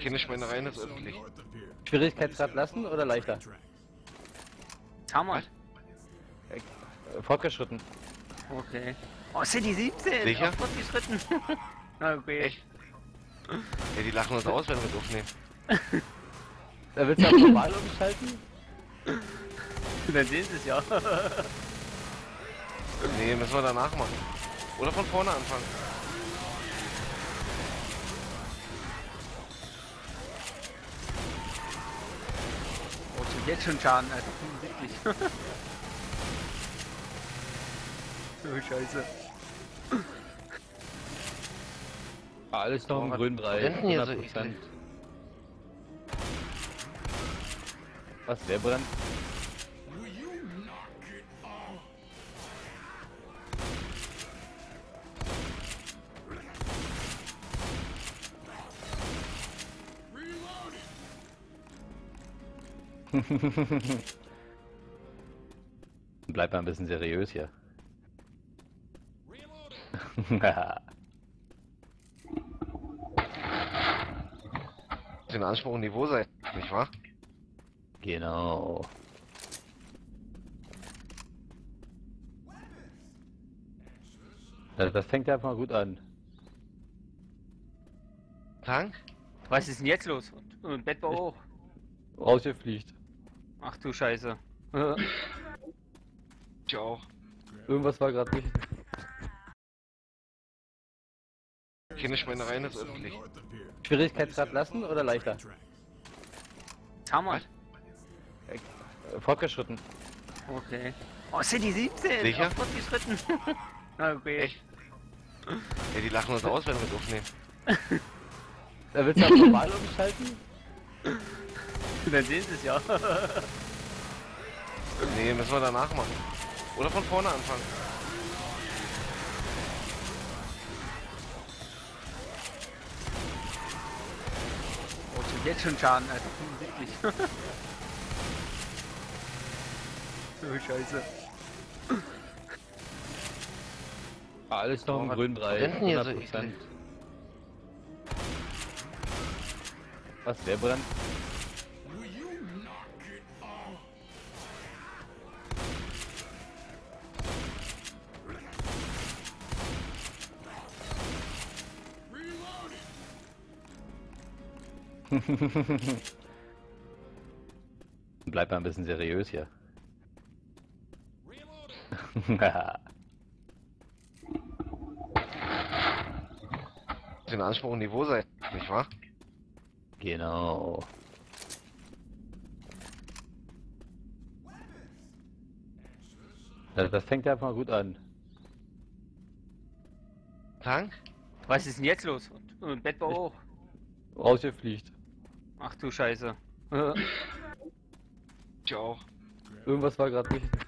Keine Schweinereien, ist öffentlich. Schwierigkeitsgrad lassen oder leichter? Hammer. Fortgeschritten. Okay. Oh, City 17! Sicher? Auf fortgeschritten. Okay. Echt? Ja, die lachen uns aus, wenn wir es aufnehmen. Da willst du auf normal umschalten? Dann sehen sie es ja. Nee, müssen wir danach machen. Oder von vorne anfangen. Oh, tut jetzt schon Schaden, Alter. 75. Oh, scheiße. Alles noch im Was grünen Bereich. brennt denn hier so 100%. Was, wer brennt? Bleib mal ein bisschen seriös hier. Den Anspruch und Niveau sein, nicht wahr? Genau. Das fängt ja einfach mal gut an. Tank? Was ist denn jetzt los? Und Bettbau auch. Rausgefliegt. Ach du Scheiße. Ich auch. Irgendwas war gerade nicht. Keine Schweinereien, ist öffentlich. Schwierigkeitsgrad lassen oder leichter? Hammer. Fortgeschritten. Okay. Oh, City 17! Sicher? Auf fortgeschritten. Okay. Echt? Ja, die lachen uns aus, wenn wir es aufnehmen. Da willst du auf normal umschalten? Dann sehen sie es ja. Nee, müssen wir danach machen. Oder von vorne anfangen. Oh, tut jetzt schon Schaden, Alter. 75. Oh, scheiße. Alles noch im Was grünen Bereich. brennt denn hier so 100%. Was, wer brennt? Bleib mal ein bisschen seriös hier. Den Anspruch und Niveau sein, nicht wahr? Genau. Das fängt ja einfach mal gut an. Tank? Was ist denn jetzt los? Und Bettbau auch. Rausgefliegt. Ach du Scheiße. Ich auch. Irgendwas war gerade nicht.